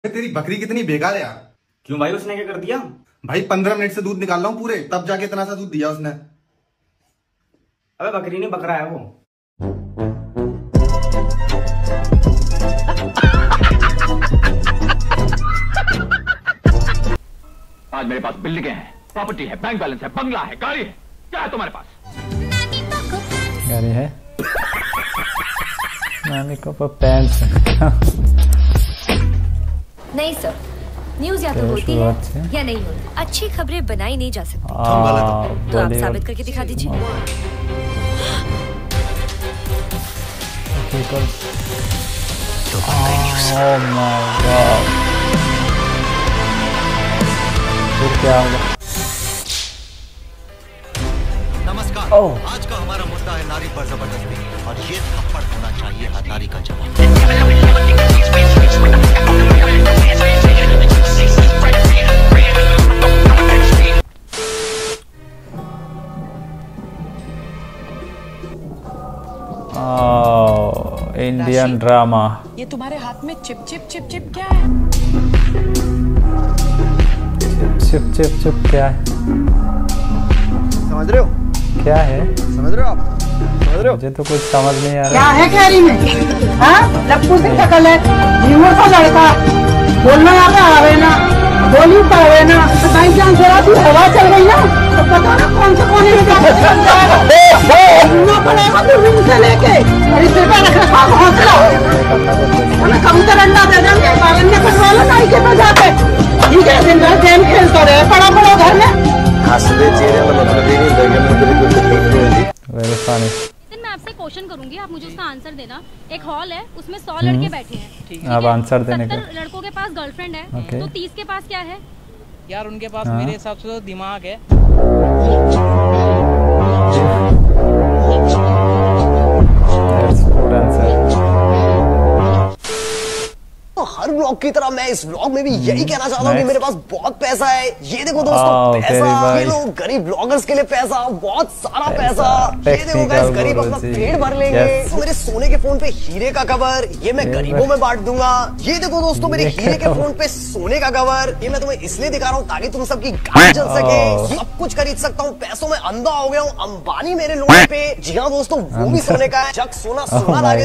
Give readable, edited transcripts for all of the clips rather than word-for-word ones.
तेरी बकरी कितनी बेकार है यार। क्यों भाई, उसने क्या कर दिया? भाई 15 मिनट से दूध निकाल रहा हूँ पूरे, तब जाके इतना सा दूध दिया उसने। अबे बकरी नहीं, बकरा है वो। आज मेरे पास बिल्डिंगें हैं, प्रॉपर्टी है, बैंक बैलेंस है, बंगला है, गाड़ी है। क्या है तुम्हारे पास? गाड़ी है, नानी को पैंट्स है। नहीं सर, न्यूज या तो होती है या नहीं होती। अच्छी खबरें बनाई नहीं जा सकती। तो आप साबित करके दिखा दीजिए। क्या होगा? नमस्कार। आज का हमारा मुद्दा है नारी पर जबरदस्ती, और ये थप्पड़ होना चाहिए हर नारी का जवाब। Indian drama. ये तुम्हारे हाथ में चिप चिप चिप चिप क्या है? चिप चिप चिप क्या है? समझ रहे हो? क्या है? समझ रहे हो आप? समझ रहे हो? मुझे तो कुछ समझ नहीं आ रहा। क्या है कैरी में? हाँ, लप्पू की शक्ल है, न्यूमर का लड़का, बोलना यहाँ पे आवे ना, बोली पावे ना, भाई जान जरा भी हवा चल रही ना, तो पता ना कौन से कोने में जाके पड़ेगा दूरबीन से लेके, और इस पे रख रखा हौसला हो। हमें कबूतर अंडा दे देंगे, बालन ने कटवा लो नाइके पे जाके। ठीक है, दिन भर गेम खेलते रहे, पड़ा पड़ो घर में। हंसते चेहरे का मतलब ही नहीं है, वेरी फनी। मैं आपसे क्वेश्चन करूंगी, आप मुझे उसका आंसर देना। एक हॉल है, उसमें 100 लड़के बैठे हैं। अब आंसर देने का। 70 लड़कों के पास गर्लफ्रेंड है, तो 30 के पास क्या है? यार उनके पास मेरे हिसाब से तो दिमाग है। तो हर ब्लॉग की तरह मैं इस ब्लॉग में भी यही कहना चाहता हूँ कि मेरे पास बहुत पैसा है। ये देखो दोस्तों, पैसा, ये लोग गरीब ब्लॉगर्स के लिए पैसा, बहुत सारा पैसा। ये देखो गाइस, गरीब अपना पेट भर लेंगे। तो मेरे सोने के फोन पे हीरे का कवर, ये मैं गरीबों में बांट दूंगा। ये देखो दोस्तों, मेरे हीरे के फोन पे सोने का कवर, ये मैं तुम्हें इसलिए दिखा रहा हूँ ताकि तुम सबकी गाड़ी चल सके। सब कुछ खरीद सकता हूँ, पैसों में अंधा हो गया हूँ। अंबानी मेरे लोन पे। जी हाँ दोस्तों, वो भी सोने का है। जग सोना सोना लागे।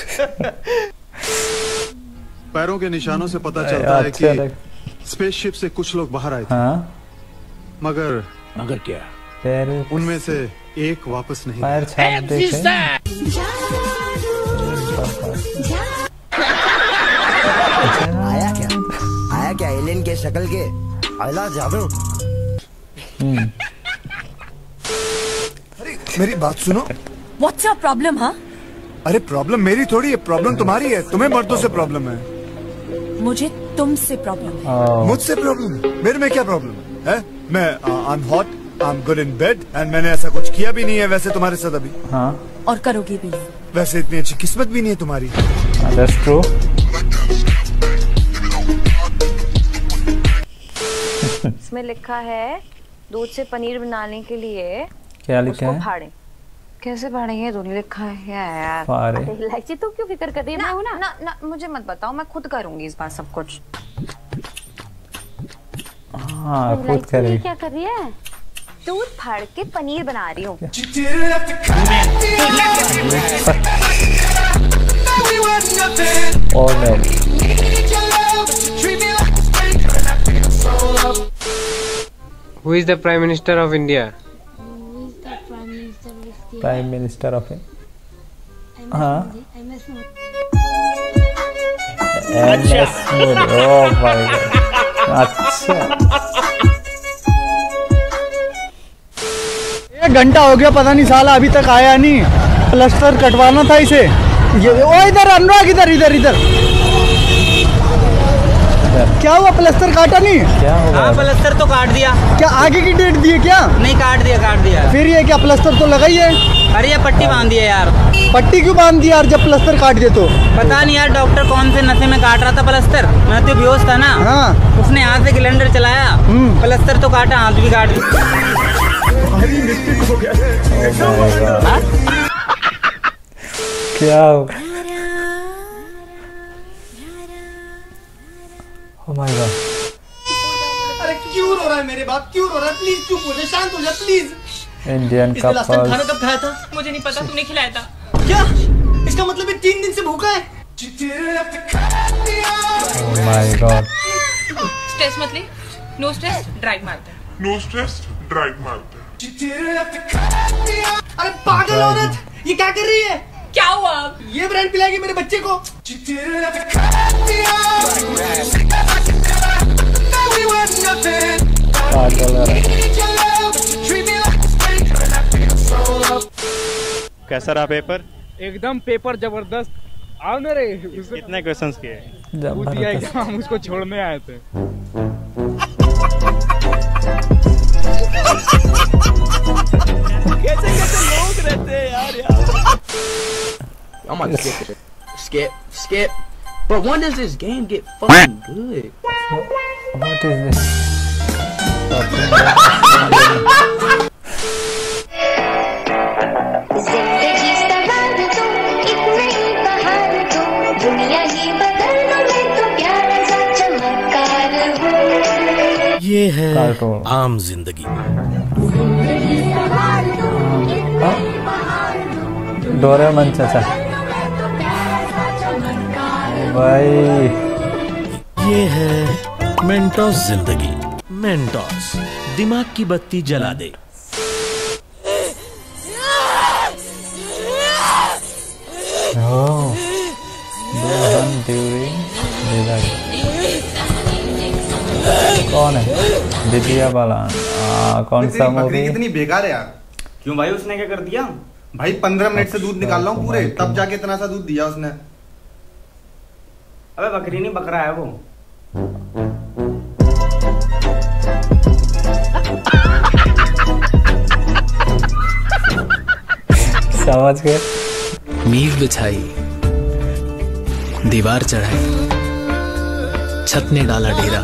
पैरों के निशानों से पता चलता है कि स्पेसशिप से कुछ लोग बाहर आए थे। मगर क्या? उनमें से एक वापस नहीं पैर छाप देखे। आया क्या एलियन के शक्ल के? आइला जादू। अरे मेरी बात सुनो। What's your problem, हाँ? अरे प्रॉब्लम मेरी थोड़ी है, प्रॉब्लम तुम्हारी है। तुम्हें मर्दों से प्रॉब्लम है। मुझे तुमसे प्रॉब्लम है। मुझसे प्रॉब्लम? मेरे में क्या प्रॉब्लम है? मैं I am hot, I am good in bed, and मैंने ऐसा कुछ किया भी नहीं है वैसे तुम्हारे साथ अभी। और करोगे भी नहीं। वैसे इतनी अच्छी किस्मत भी नहीं है तुम्हारी। That's true. इसमें लिखा है दूध से पनीर बनाने के लिए क्या लिखा है? फाड़ें। कैसे फाड़ेंगे? तो नहीं लिखा है यार। इलायची तो क्यों फिक्र कर रही है? मैं हूं ना। ना मुझे मत बताओ, मैं खुद करूंगी इस बार सब कुछ। खुद करेगी। क्या कर रही है? दूध फाड़ के पनीर बना रही हूँ। Who is the Prime Minister of India? Prime minister of MS Modi. Oh भाई, अच्छा। 1 घंटा हो गया, पता नहीं साला अभी तक आया नहीं। प्लास्टर कटवाना था इसे। ये ओ इधर अनुराग, इधर इधर इधर। क्या हुआ? प्लास्टर काटा नहीं? क्या होगा? हाँ, प्लास्टर तो काट दिया। क्या आगे की डेट दी है क्या? नहीं, काट दिया। फिर ये क्या, प्लास्टर तो लगा ही है। अरे ये पट्टी बांध दिया यार। पट्टी क्यों बांध दिया यार जब प्लास्टर काट दिए तो? पता नहीं यार, डॉक्टर कौन से नशे में काट रहा था प्लास्टर। मैं तो बेहोश था ना। उसने यहाँ से सिलेंडर चलाया, प्लास्टर तो काटा, हाथ भी काट दिया। क्या होगा? Oh my God. अरे क्यों रो रहा है मेरे बाप, क्यों रो रहा है? प्लीज चुप हो जा, शांत हो जा प्लीज। इंडियन इसने लास्ट टाइम कपल। खाना कब खाया था? मुझे नहीं पता, तुमने खिलाया था क्या? इसका मतलब ये 3 दिन से भूखा है। ओह माय गॉड। स्ट्रेस मत ले, नो स्ट्रेस ड्राइव मारते हैं। अरे पागल औरत, ये क्या कर रही है? क्या हुआ अब? ये ब्रांड पिलाएगी मेरे बच्चे को? पागल है। कैसा रहा पेपर? एकदम पेपर जबरदस्त। आओ ना रे। कितने क्वेश्चंस किए? पूछ दिया एग्जाम, हम उसको छोड़ने आए थे। कैसे लोग रहते हैं यार। I'm about to skip. But when does this game get fucking good? What is this? ये है आम जिंदगी। डोरेमोन चाचा भाई। ये है मेंटोस जिंदगी। मेंटोस दिमाग की बत्ती जला दे। कौन है? दिव्या बालन। कौन सा मूवी? कितनी बेकार है यार। क्यों भाई, उसने क्या कर दिया? भाई 15 मिनट से दूध निकाल रहा हूँ पूरे, तब जाके इतना सा दूध दिया उसने। अबे बकरी नहीं, बकरा है वो। समझ गए। नींव बिछाई, दीवार चढ़ाई, छत ने डाला डेरा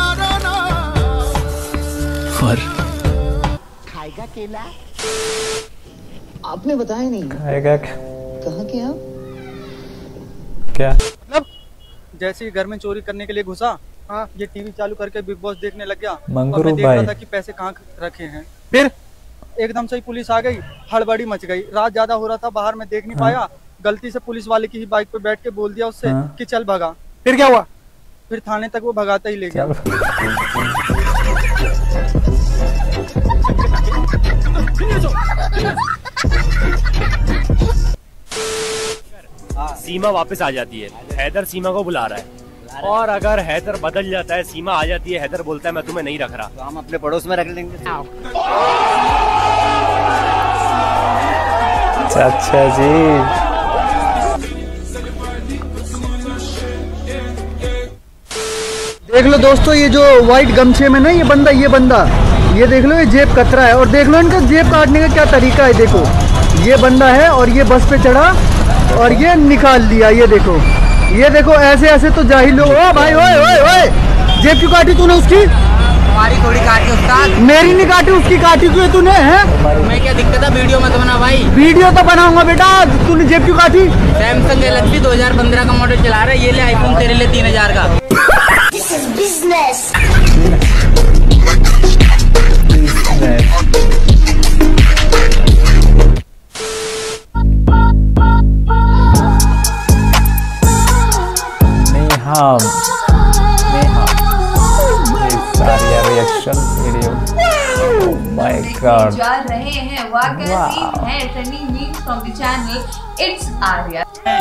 और खाएगा केला? आपने बताया नहीं। खाएगा कहाँ के आप? क्या? मतलब जैसे ही घर में चोरी करने के लिए घुसा, हाँ, ये टीवी चालू करके बिग बॉस देखने लग गया। मंगरू मैं देख भाई। रहा था कि पैसे कहाँ रखे हैं। फिर एकदम से ही पुलिस आ गई, हड़बड़ी मच गई। रात ज्यादा हो रहा था, बाहर में देख नहीं पाया। गलती से पुलिस वाले की ही बाइक पे बैठ के बोल दिया उससे कि चल भगा। फिर क्या हुआ? फिर थाने तक वो भगाता ही ले गया। सीमा वापस आ जाती है, हैदर सीमा को बुला रहा है, और अगर हैदर बदल जाता है, सीमा आ जाती है, हैदर बोलता है मैं तुम्हें नहीं रख रहा, तो हम अपने पड़ोस में रख लेंगे। अच्छा जी। देख लो दोस्तों, ये जो व्हाइट गमछे में ना ये बंदा ये देख लो, ये जेब कतरा है। और देख लो इनका जेब काटने का क्या तरीका है। देखो ये बंदा है और ये बस पे चढ़ा और ये निकाल लिया। ये देखो ऐसे ऐसे तो जाहिल लोग। ओ भाई ओए ओए ओए, जेब क्यों काटी तूने उसकी? हमारी थोड़ी काटी उस्ताद। मेरी नहीं काटी, उसकी काटी क्यों तूने? हैं मैं क्या दिक्कत है? वीडियो मत बना भाई। वीडियो तो बनाऊंगा बेटा, तूने जेब क्यों काटी? सैमसंग गैलेक्सी 2015 का मॉडल चला रहा है, ये ले आईफोन तेरे लिए 3000 का। This is business. Reaction video. Oh my God. जा रहे हैं वाकई है trending memes from the channel it's Arya.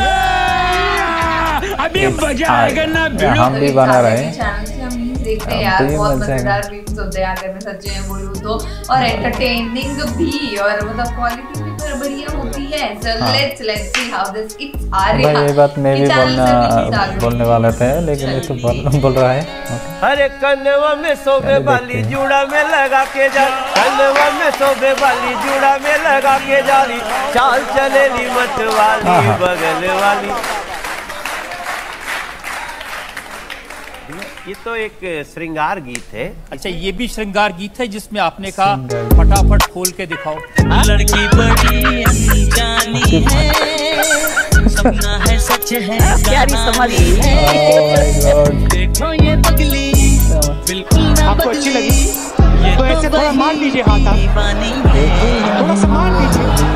अभी मजा आएगा ना। हम भी बना रहे हैं, चैनल से हम मीम्स देखते हैं यार, बहुत मजेदार मीम्स होते हैं अगर मैं सच्चे में बोलूं तो, और एंटरटेनिंग भी, और मतलब क्वालिटी भी बढ़िया होती है। So let's see how this it's Arya. भाई ये बात मैं भी बोलने वाला था, लेकिन ये तो बोल रहा है। अरे कनवा में सोबे वाली जूड़ा में लगा के जा, कनवा में सोबे वाली जूड़ा में लगा के जाली, चाल चलेली मत वाली बगल वाली। ये तो एक श्रृंगार गीत है। अच्छा ये भी श्रृंगार गीत है जिसमें आपने कहा फटाफट खोल के दिखाओ। लड़की बड़ी अनजानी है, सपना है सच है, प्यारी समझ देख देखो ये पगली बिल्कुल ना आपको अच्छी बदली। लगी तो ऐसे थोड़ा मार दीजिए हाथ आप, थोड़ा सा मार दीजिए।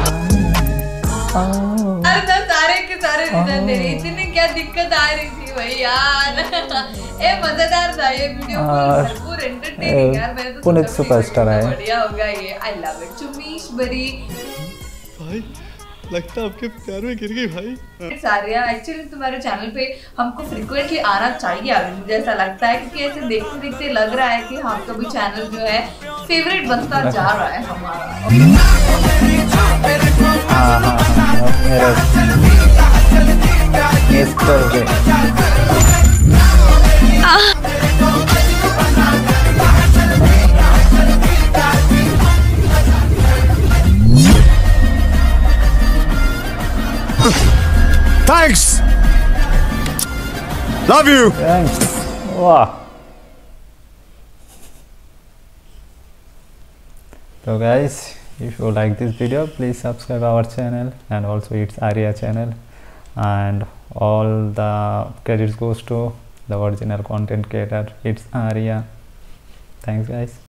अरे तो सारे के सारे रीजन दे रही, इतनी क्या दिक्कत आ रही थी भाई यार। ए मजेदार था ये वीडियो, भरपूर एंटरटेनिंग यार। मैंने तो पुनीत सुपरस्टार है, बढ़िया होगा ये। I love it. चुमीश बरी भाई लगता है आपके प्यार में गिर गई भाई। सारिया एक्चुअली तुम्हारे चैनल पे हमको फ्रिक्वेंटली आना चाहिए अभी, मुझे ऐसा लगता है क्योंकि ऐसे देखते देखते लग रहा है कि आपका भी चैनल जो है फेवरेट बनता जा रहा है हमारा। Thanks. Love you. Thanks. वाह। So guys, if you like this video, please subscribe our channel, and also it's Arya channel, and all the credits goes to the original content creator. It's Arya. Thanks guys.